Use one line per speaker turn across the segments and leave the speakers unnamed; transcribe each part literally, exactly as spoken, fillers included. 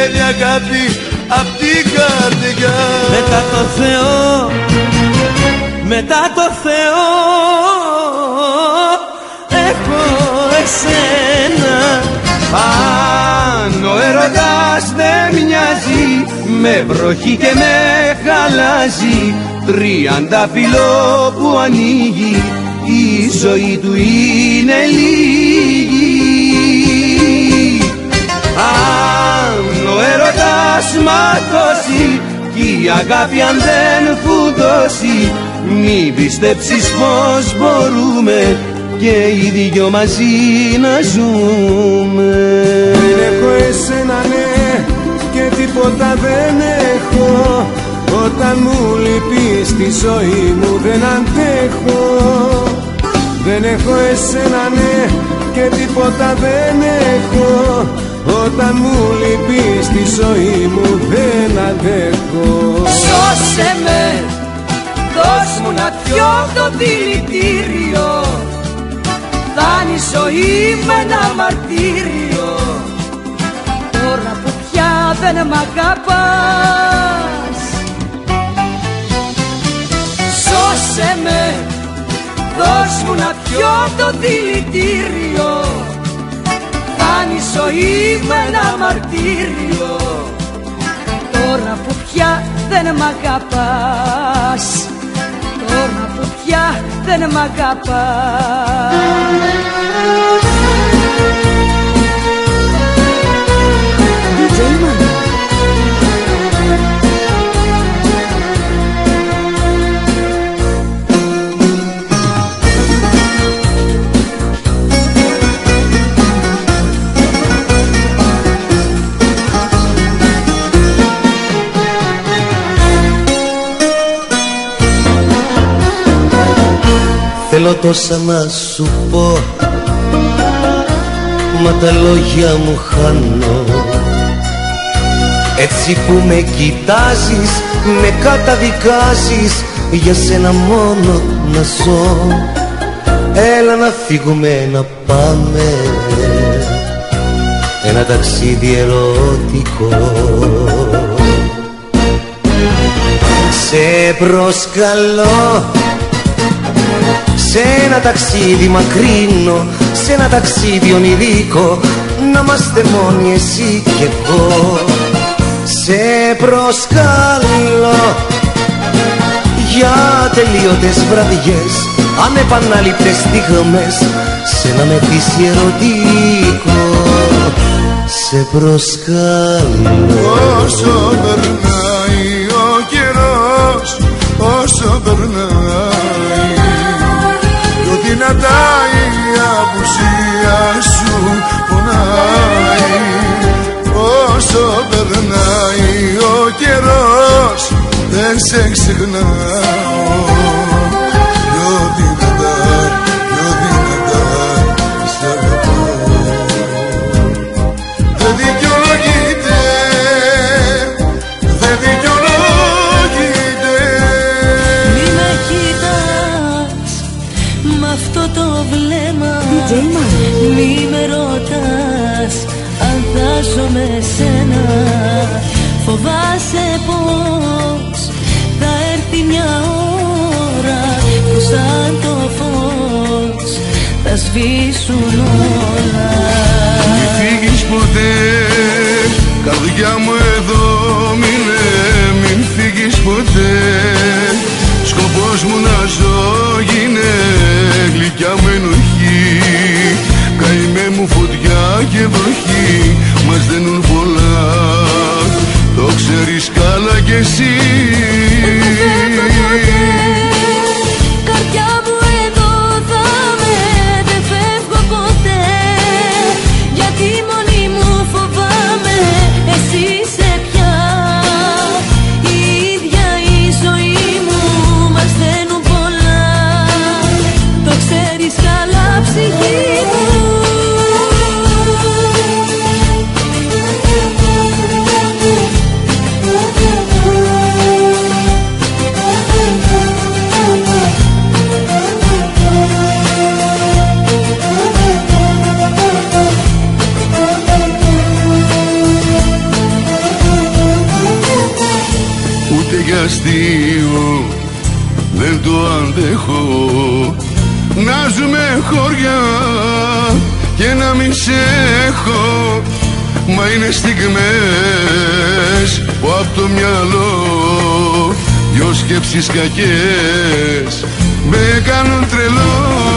βγαίνει αγάπη απ' την καρδιά.
Μετά το Θεό, μετά το Θεό έχω εσένα.
Αν ο έρωτας δεν μοιάζει με βροχή και με χαλάζει, τριαντάφυλλο που ανοίγει η ζωή του είναι λίγη. Αν ο έρωτας ματώσει κι η αγάπη αν δεν φουδώσει, μη πιστέψεις πως μπορούμε και οι δυο μαζί να ζούμε.
Δεν έχω εσένα ναι και τίποτα δεν έχω, όταν μου λείπεις στη ζωή μου δεν αντέχω. Δεν έχω εσένα ναι και τίποτα δεν έχω, όταν μου λείπεις στη ζωή μου δεν αντέχω.
Σώσε με, δώσ' μου να πιω το δηλητήριο, φτάνει η ζωή με ένα μαρτύριο. Τώρα που πια δεν μ' αγαπάς, σώσε με, δώσ' μου να πιω το δηλητήριο, φτάνει η ζωή με ένα μαρτύριο. Τώρα που πια δεν μ' αγαπάς, τώρα που πια δεν μ' αγαπάς.
Θέλω τόσα να σου πω, μα τα λόγια μου χάνω. Έτσι που με κοιτάζεις, με καταδικάζεις, για σένα μόνο να ζω. Έλα να φύγουμε να πάμε, ένα ταξίδι ερωτικό. Σε προσκαλώ σε ένα ταξίδι μακρινό, σε ένα ταξίδι ονειρικό, να είμαστε μόνοι εσύ κι εγώ. Σε προσκαλώ για τελείωτες βραδιές, ανεπανάληπτες στιγμές, σε ένα μετήσι ερωτικό. Σε προσκαλώ.
Όσο περνάει ο καιρός, όσο περνάει, πιο δυνατά η απουσία σου πονάει. Όσο περνάει ο καιρός, δεν σε ξεχνάω. Πιο δυνατά, πιο δυνατά σ' αγαπάω. Δεν δικαιολογείται, δεν δικαιολογείται.
Μη με κοιτάς μ' αυτό το βλέμμα, μη με ρωτάς αν θα ζω με σένα. Φοβάσαι πως θα έρθει μια ώρα που σαν το φως θα σβήσουν όλα.
Μη φύγεις ποτέ, καρδιά μου εδώ μείνε, μην φύγεις ποτέ. Σκοπός μου να ζω γίνε, γλυκιά μου ενοχή, καημέ μου φωτιά και βροχή, μας δένουν πολλά, το ξέρεις καλά κι εσύ.
Καρδιά μου εδώ θα με, δεν φεύγω ποτέ, γιατί μόνη μου φοβάμαι, εσύ είσαι πια. Η ίδια η ζωή μου, μας δένουν πολλά, το ξέρεις καλά ψυχή μου.
αστείο δεν το αντέχω. Να ζούμε χωριά και να μην σε έχω, μα είναι στιγμές που απ' το μυαλό δυο σκέψεις κακές με κάνουν τρελό.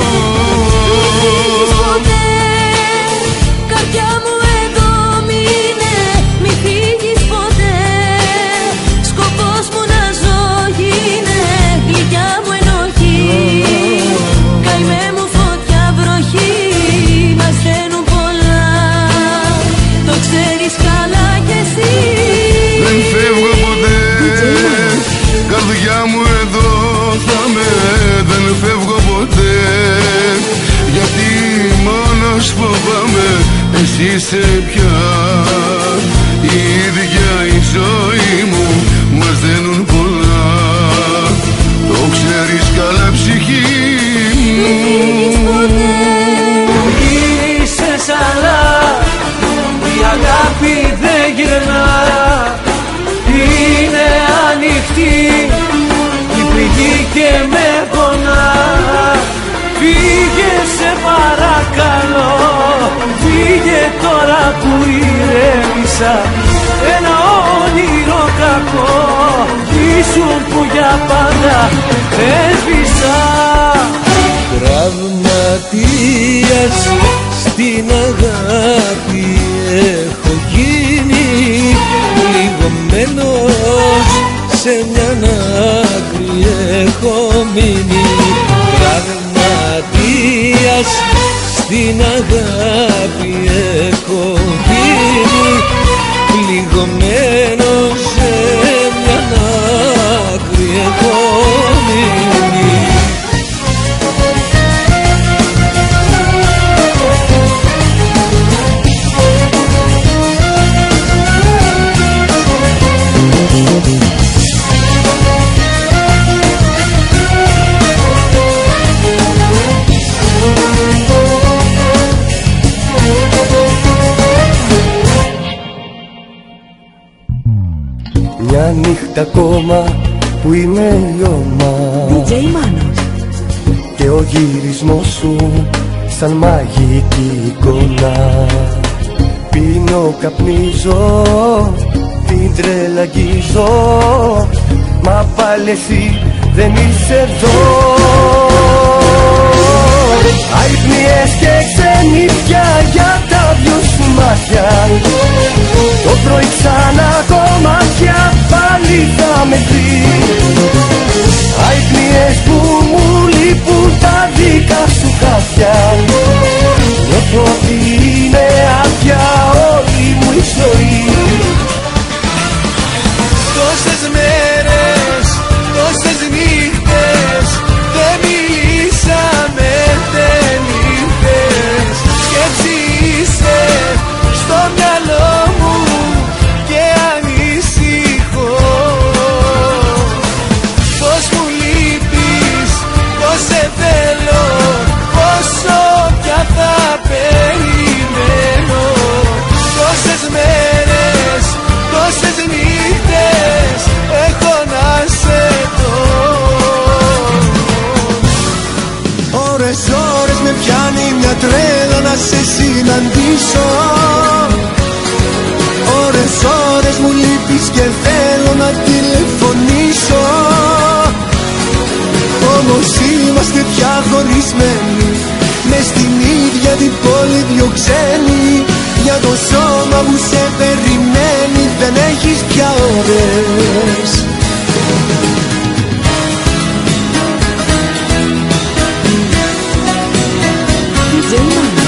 Καρδιά μου εδώ μείνε, μη φύγεις ποτέ. Σκοπός μου να ζω είναι γλυκιά μου ενοχή. Καημέ μου φωτιά βροχή, μας στέλνουν πολλά, το ξέρεις καλά κι εσύ.
Δεν φεύγω ποτέ, καρδιά μου εδώ θα με, δεν φεύγω ποτέ. Γιατί μόνος φοβάμαι, εσύ είσαι πια. Η ίδια η ζωή μου, μας δένουν πολλά, το ξέρεις καλά ψυχή μου.
Είσαι σαλά, η αγάπη δεν γυρνά. Είναι ανοιχτή η πληγή και με πονά. Φύγε σε παρακαλώ, φύγε τώρα που ηρέμησα. Ένα όνειρο κακό ήσουν που για πάντα έσβησα.
Τραυματίας στην αγάπη έχω γίνει, πληγωμένος σε μια άκρη έχω μείνει. Τραυματίας στην αγάπη έχω γίνει, πληγωμένος σε μια άκρη έχω μείνει. Μια νύχτα ακόμα που είμαι λιώμα,
ντι τζέι Μάνος,
και ο γυρισμός σου σαν μαγική εικόνα. Πίνω, καπνίζω, την τρέλα αγγίζω, μα πάλι εσύ δεν είσαι εδώ. Αϊπνιές και ξενύχια για τα δυο σου μάτια, το πρωί ξανά κομμάτια πάλι θα με βρει. Αϊπνιές που μου λείπουν τα δικά σου χάπια, νιώθω ότι είναι άδεια όλη μου η ζωή.
Τόσες μέρες, τόσες νύχτες δεν μιλήσαμε, δεν ήρθες. Σκέψη είσαι στο μυαλό μου και ανησυχώ. Πώς μου λείπεις, πώς σε θέλω, πόσο πια θα περιμένω. Τόσες μέρες, τόσες νύχτες έχω να σε δω.
Ώρες ώρες με πιάνει μια τρέλα να σε συναντήσω. Ώρες ώρες μου λείπεις και θέλω να τηλεφωνήσω. Όμως είμαστε πια χωρισμένοι, μες στην ίδια την πόλη δυο ξένοι. Για το σώμα που σε περιμένει δεν έχεις πια ώρες.
ντι τζέι Μάνος.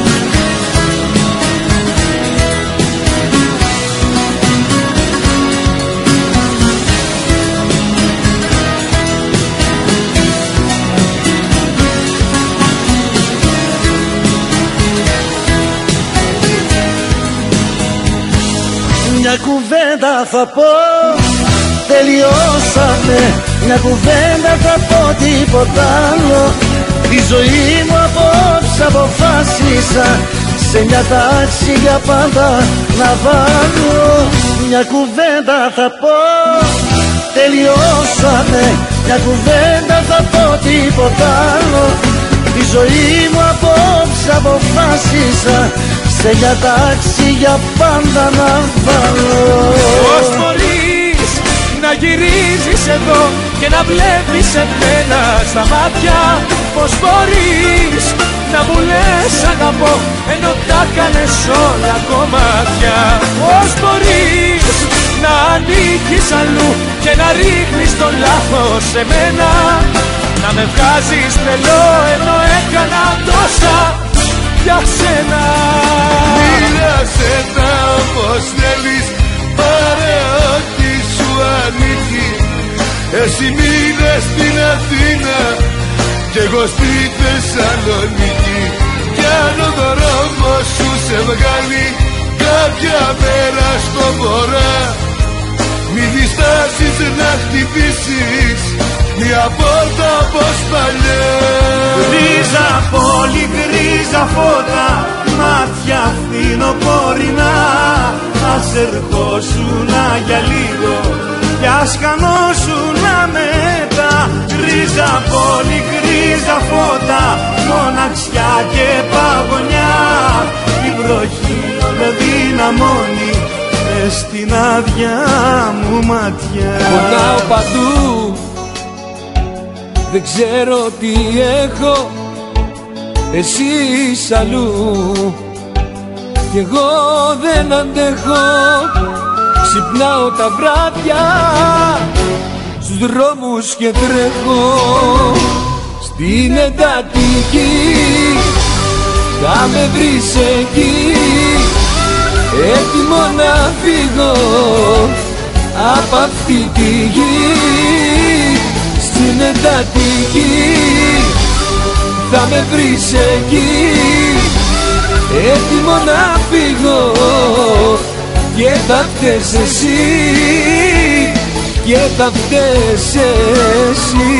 Μια κουβέντα θα πω, τελειώσαμε. Μια κουβέντα θα πω, τίποτα άλλο. Τη ζωή μου απόψε αποφάσισα σε μια τάξη για πάντα να βάλω. Μια κουβέντα θα πω, τελειώσαμε. με, μια κουβέντα θα πω, τίποτα άλλο. Τη ζωή μου απόψε αποφάσισα σε για τάξη για πάντα να βάλω.
Πώς μπορείς να γυρίζεις εδώ και να βλέπεις εμένα στα μάτια? Πώς μπορείς να μου λες αγαπώ ενώ τα κάνες όλα κομμάτια? Πώς μπορείς να ανήκεις αλλού και να ρίχνεις το λάθος σε μένα? Να με βγάζεις τρελό ενώ έκανα τόσα για σένα.
Μοίρασε τα όπως θέλεις, πάρε ό,τι σου ανήκει. Εσύ μείνες στην Αθήνα κι εγώ στη Θεσσαλονίκη. Κι αν ο δρόμος σου σε βγάλει κάποια μέρα στο βορρά, μη διστάσεις να χτυπήσεις μια πόρτα όπως παλιά.
Γκρίζα πόλη, γκρίζα φώτα, μάτια φθινοπορεινά. Ας ερχόσουνα για λίγο κι ας χανόσουνα μετά. Γκρίζα πόλη, γκρίζα φώτα, μοναξιά και παγωνιά. Η βροχή με δυναμώνει μες στην άδεια μου ματιά.
Πονάω παντού, δεν ξέρω τι έχω, εσύ είσαι αλλού κι εγώ δεν αντέχω. Ξυπνάω τα βράδια στους δρόμους και τρέχω στην εντατική. Θα με βρεις εκεί, έτοιμο να φύγω απ' αυτή τη γη. Στην εντατική θα με βρεις εκεί, έτοιμο να φύγω. Και θα φταίς εσύ, και θα φταίς εσύ.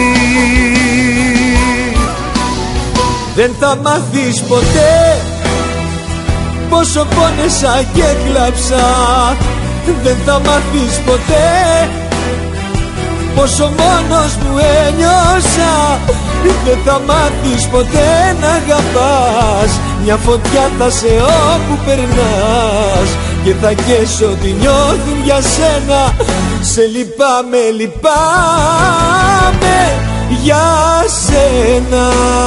Δεν θα μάθεις ποτέ πόσο πόνεσα και κλάψα. Δεν θα μάθεις ποτέ πόσο μόνος μου ένιωσα. Δεν θα μάθεις ποτέ να αγαπάς. Μια φωτιά θα σε όπου περνάς και θα καίσω ό,τι νιώθουν για σένα. Σε λυπάμαι, λυπάμαι για σένα.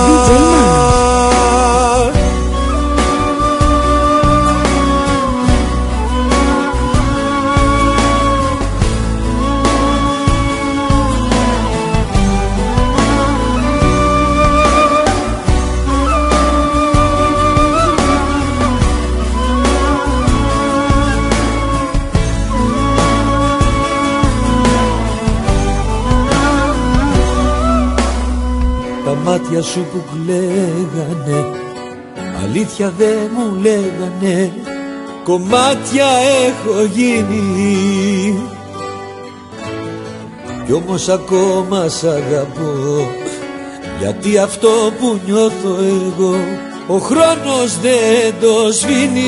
Τα μάτια σου που κλαίγανε, αλήθεια δεν μου λέγανε. Κομμάτια έχω γίνει κι όμως ακόμα σ' αγαπώ. Γιατί αυτό που νιώθω εγώ ο χρόνος δεν το σβήνει.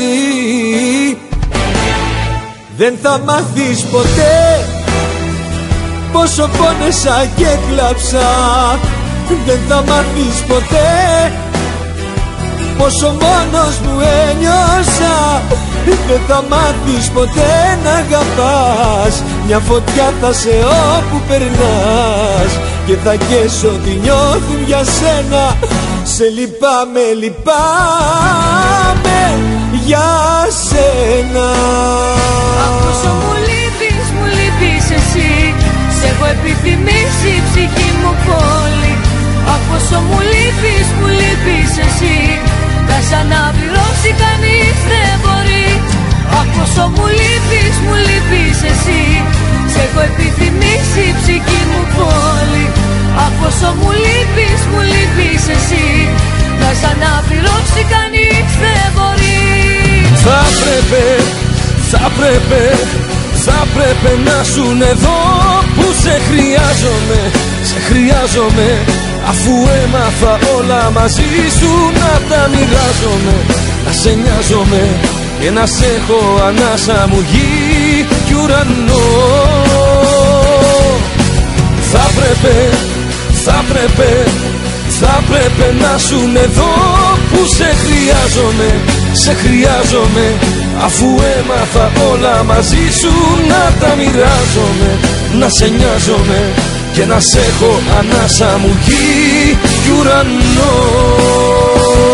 Δεν θα μάθεις ποτέ πόσο πόνεσα και κλάψα. Δεν θα μάθεις ποτέ πόσο μόνος μου ένιωσα. Δεν θα μάθεις ποτέ να αγαπάς. Μια φωτιά θα σε όπου περνάς και θα καίσω ό,τι νιώθουν για σένα. Σε λυπάμαι, λυπάμαι για σένα.
Αχ, πόσο μου λείπεις, μου λείπεις εσύ. Σ' έχω επιθυμήσει η ψυχή μου πόλη. Αχ, πόσο μου λείπεις, μου λείπεις εσύ. Να σ' αναπληρώσει κανείς δεν μπορεί. Αχ, πόσο μου λείπεις, μου λείπεις εσύ. Σ' έχω επιθυμήσει η ψυχή μου πόλη. Αχ, πόσο μου λείπεις, μου λείπεις εσύ. Να σ' αναπληρώσει κανείς δεν μπορεί.
Θα πρέπει, θα πρέπει, θα πρέπει να σουν εδώ που σε χρειάζομαι, σε χρειάζομαι. Αφού έμαθα όλα μαζί σου να τα μοιράζομαι. Να σε νοιάζομαι και να σ' έχω ανάσα μου γη κι ουρανό.
Θα πρέπει, θα πρέπει, θα πρέπει να ζουν εδώ που σε χρειάζομαι, σε χρειάζομαι. Αφού έμαθα όλα μαζί σου να τα μοιράζομαι, να σε νοιάζομαι και να σ' έχω ανάσα μου γη κι ουρανό.